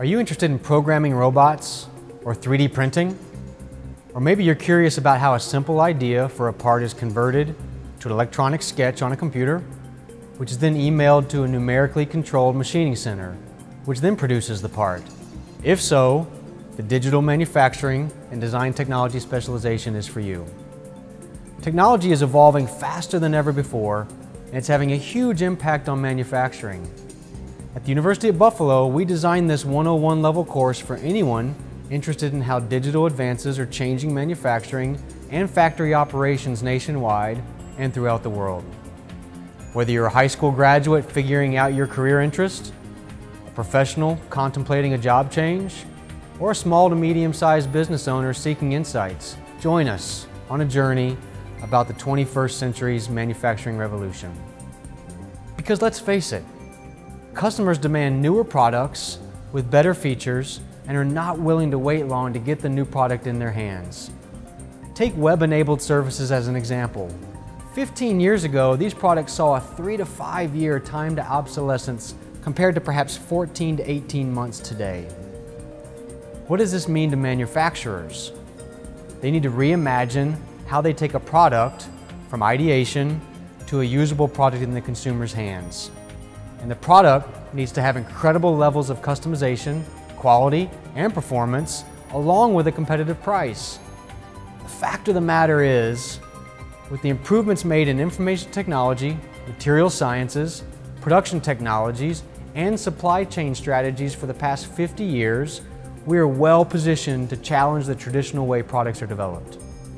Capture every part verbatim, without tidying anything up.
Are you interested in programming robots or three D printing? Or maybe you're curious about how a simple idea for a part is converted to an electronic sketch on a computer, which is then emailed to a numerically controlled machining center, which then produces the part. If so, the digital manufacturing and design technology specialization is for you. Technology is evolving faster than ever before, and it's having a huge impact on manufacturing. At the University of Buffalo, we designed this one oh one level course for anyone interested in how digital advances are changing manufacturing and factory operations nationwide and throughout the world. Whether you're a high school graduate figuring out your career interest, a professional contemplating a job change, or a small to medium-sized business owner seeking insights, join us on a journey about the twenty-first century's manufacturing revolution. Because let's face it, customers demand newer products with better features and are not willing to wait long to get the new product in their hands. Take web-enabled services as an example. fifteen years ago, these products saw a three to five year time to obsolescence compared to perhaps fourteen to eighteen months today. What does this mean to manufacturers? They need to reimagine how they take a product from ideation to a usable product in the consumer's hands. And the product needs to have incredible levels of customization, quality, and performance, along with a competitive price. The fact of the matter is, with the improvements made in information technology, material sciences, production technologies, and supply chain strategies for the past fifty years, we are well positioned to challenge the traditional way products are developed.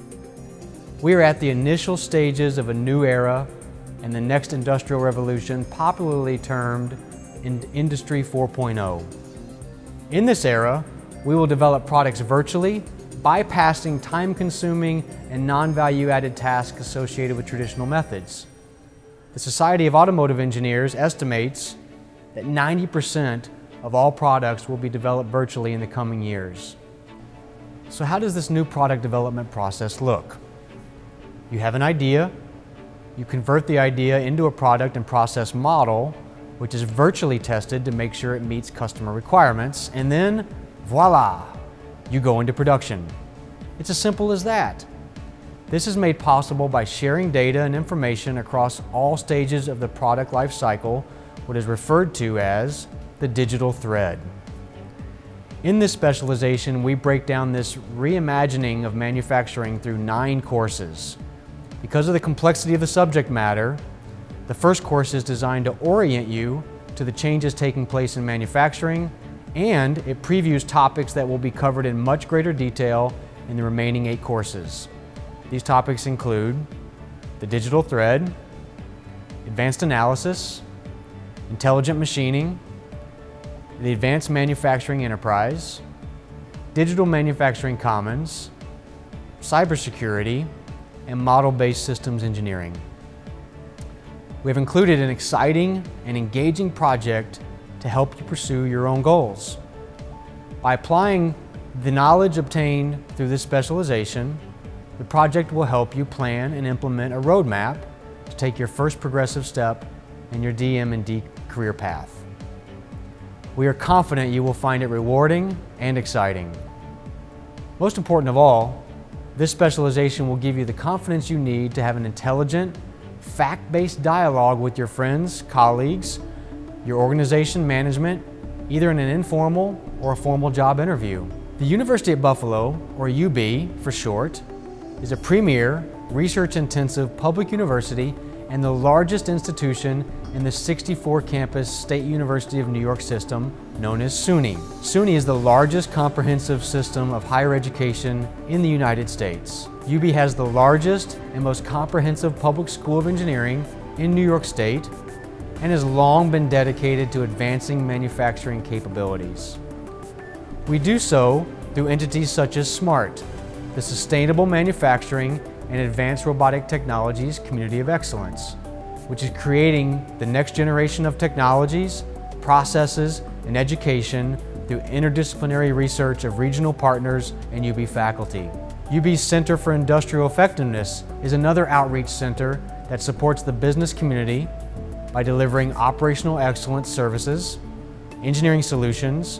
We are at the initial stages of a new era and the next industrial revolution, popularly termed Industry four point oh. In this era, we will develop products virtually, bypassing time-consuming and non-value-added tasks associated with traditional methods. The Society of Automotive Engineers estimates that ninety percent of all products will be developed virtually in the coming years. So how does this new product development process look? You have an idea, you convert the idea into a product and process model, which is virtually tested to make sure it meets customer requirements, and then voila, you go into production. It's as simple as that. This is made possible by sharing data and information across all stages of the product life cycle, what is referred to as the digital thread. In this specialization, we break down this reimagining of manufacturing through nine courses. Because of the complexity of the subject matter, the first course is designed to orient you to the changes taking place in manufacturing, and it previews topics that will be covered in much greater detail in the remaining eight courses. These topics include the digital thread, advanced analysis, intelligent machining, the advanced manufacturing enterprise, digital manufacturing commons, cybersecurity, and model-based systems engineering. We have included an exciting and engaging project to help you pursue your own goals. By applying the knowledge obtained through this specialization, the project will help you plan and implement a roadmap to take your first progressive step in your D M and D career path. We are confident you will find it rewarding and exciting. Most important of all, this specialization will give you the confidence you need to have an intelligent, fact-based dialogue with your friends, colleagues, your organization management, either in an informal or a formal job interview. The University at Buffalo, or U B for short, is a premier, research-intensive public university and the largest institution in the sixty-four campus State University of New York system known as SUNY. SUNY is the largest comprehensive system of higher education in the United States. U B has the largest and most comprehensive public school of engineering in New York State and has long been dedicated to advancing manufacturing capabilities. We do so through entities such as SMART, the Sustainable Manufacturing and Advanced Robotic Technologies Community of Excellence, which is creating the next generation of technologies, processes, and education through interdisciplinary research of regional partners and U B faculty. U B's Center for Industrial Effectiveness is another outreach center that supports the business community by delivering operational excellence services, engineering solutions,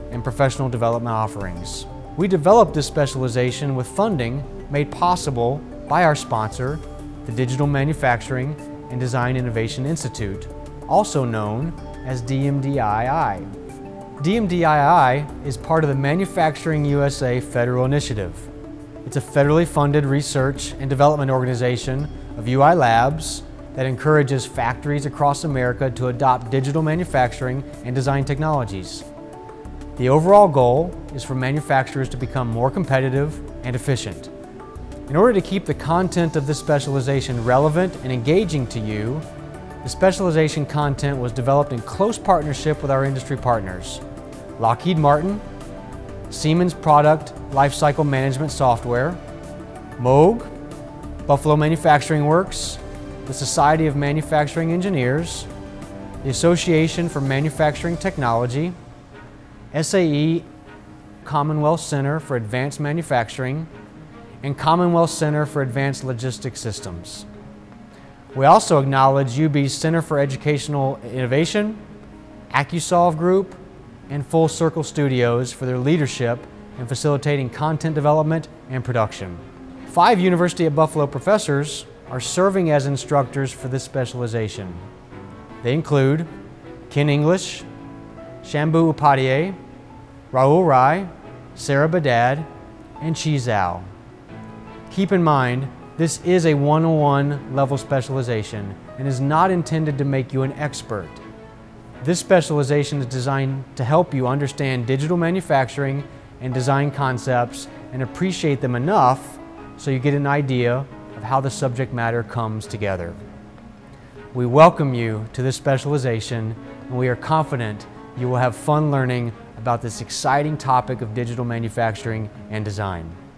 and professional development offerings. We developed this specialization with funding made possible by our sponsor, the Digital Manufacturing and Design Innovation Institute, also known as D M D I I. D M D I I is part of the Manufacturing U S A federal initiative. It's a federally funded research and development organization of U I labs that encourages factories across America to adopt digital manufacturing and design technologies. The overall goal is for manufacturers to become more competitive and efficient. In order to keep the content of this specialization relevant and engaging to you, the specialization content was developed in close partnership with our industry partners, Lockheed Martin, Siemens Product Lifecycle Management Software, Moog, Buffalo Manufacturing Works, the Society of Manufacturing Engineers, the Association for Manufacturing Technology, S A E Commonwealth Center for Advanced Manufacturing, and Commonwealth Center for Advanced Logistics Systems. We also acknowledge U B's Center for Educational Innovation, AccuSolve Group, and Full Circle Studios for their leadership in facilitating content development and production. Five University at Buffalo professors are serving as instructors for this specialization. They include Ken English, Shambhu Upadhyay, Rahul Rai, Sarah Badad, and Chi Zhao. Keep in mind, this is a one oh one level specialization and is not intended to make you an expert. This specialization is designed to help you understand digital manufacturing and design concepts and appreciate them enough so you get an idea of how the subject matter comes together. We welcome you to this specialization, and we are confident you will have fun learning about this exciting topic of digital manufacturing and design.